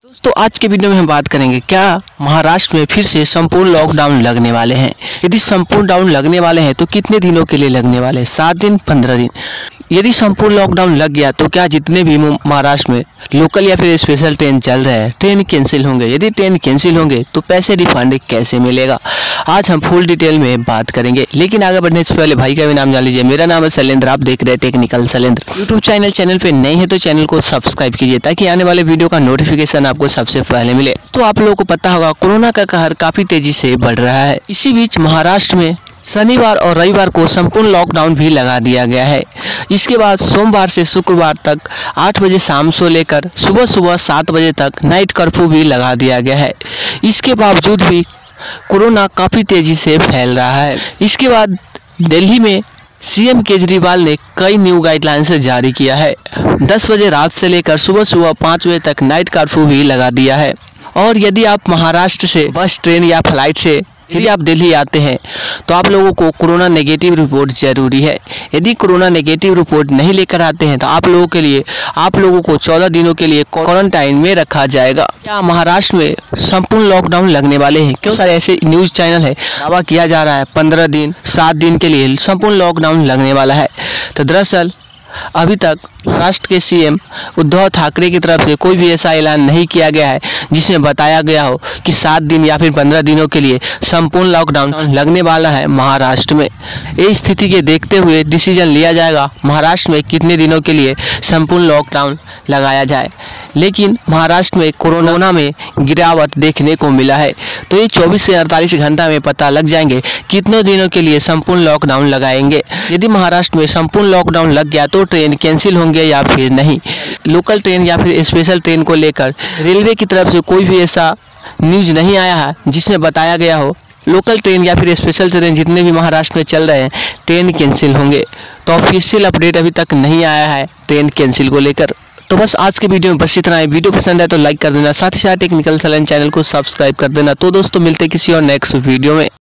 दोस्तों आज के वीडियो में हम बात करेंगे क्या महाराष्ट्र में फिर से संपूर्ण लॉकडाउन लगने वाले हैं। यदि संपूर्ण डाउन लगने वाले हैं तो कितने दिनों के लिए लगने वाले हैं, 7 दिन 15 दिन। यदि संपूर्ण लॉकडाउन लग गया तो क्या जितने भी महाराष्ट्र में लोकल या फिर स्पेशल ट्रेन चल रहे हैं ट्रेन कैंसिल होंगे। यदि ट्रेन कैंसिल होंगे तो पैसे रिफंड कैसे मिलेगा, आज हम फुल डिटेल में बात करेंगे। लेकिन आगे बढ़ने से पहले भाई का भी नाम जान लीजिए। मेरा नाम है शैलेंद्र, आप देख रहे हैं टेक्निकल शैलेंद्र यूट्यूब चैनल पे नए हैं तो चैनल को सब्सक्राइब कीजिए ताकि आने वाले वीडियो का नोटिफिकेशन आपको सबसे पहले मिले। तो आप लोगों को पता होगा कोरोना का कहर काफी तेजी से बढ़ रहा है। इसी बीच महाराष्ट्र में शनिवार और रविवार को संपूर्ण लॉकडाउन भी लगा दिया गया है। इसके बाद सोमवार से शुक्रवार तक 8 बजे शाम से लेकर सुबह 7 बजे तक नाइट कर्फ्यू भी लगा दिया गया है। इसके बावजूद भी कोरोना काफ़ी तेज़ी से फैल रहा है। इसके बाद दिल्ली में सीएम केजरीवाल ने कई न्यू गाइडलाइंस जारी किया है। 10 बजे रात से लेकर सुबह 5 बजे तक नाइट कर्फ्यू भी लगा दिया है। और यदि आप महाराष्ट्र से बस, ट्रेन या फ्लाइट से यदि आप दिल्ली आते हैं तो आप लोगों को कोरोना नेगेटिव रिपोर्ट जरूरी है। यदि कोरोना नेगेटिव रिपोर्ट नहीं लेकर आते हैं तो आप लोगों को 14 दिनों के लिए क्वारंटाइन में रखा जाएगा। क्या महाराष्ट्र में संपूर्ण लॉकडाउन लगने वाले हैं? क्यों सारे ऐसे न्यूज़ चैनल है दावा किया जा रहा है 15 दिन 7 दिन के लिए संपूर्ण लॉकडाउन लगने वाला है। तो दरअसल अभी तक महाराष्ट्र के सीएम उद्धव ठाकरे की तरफ से कोई भी ऐसा ऐलान नहीं किया गया है जिसमें बताया गया हो कि 7 दिन या फिर 15 दिनों के लिए संपूर्ण लॉकडाउन लगने वाला है महाराष्ट्र में। इस स्थिति के देखते हुए डिसीजन लिया जाएगा महाराष्ट्र में कितने दिनों के लिए संपूर्ण लॉकडाउन लगाया जाए। लेकिन महाराष्ट्र में कोरोना में गिरावट देखने को मिला है तो ये 24 से 48 घंटा में पता लग जाएंगे कितने दिनों के लिए संपूर्ण लॉकडाउन लगाएंगे। यदि महाराष्ट्र में संपूर्ण लॉकडाउन लग गया तो ट्रेन कैंसिल होंगे या फिर नहीं। लोकल ट्रेन या फिर स्पेशल ट्रेन को लेकर रेलवे की तरफ से कोई भी ऐसा न्यूज़ नहीं आया है जिसमें बताया गया हो लोकल ट्रेन या फिर स्पेशल ट्रेन जितने भी महाराष्ट्र में चल रहे हैं ट्रेन कैंसिल होंगे। तो ऑफिशियल अपडेट अभी तक नहीं आया है ट्रेन कैंसिल को लेकर। तो बस आज के वीडियो में बस इतना है। वीडियो पसंद है तो लाइक कर देना, साथ ही साथ टेक्निकल शैलेंद्र चैनल को सब्सक्राइब कर देना। तो दोस्तों मिलते किसी और नेक्स्ट वीडियो में।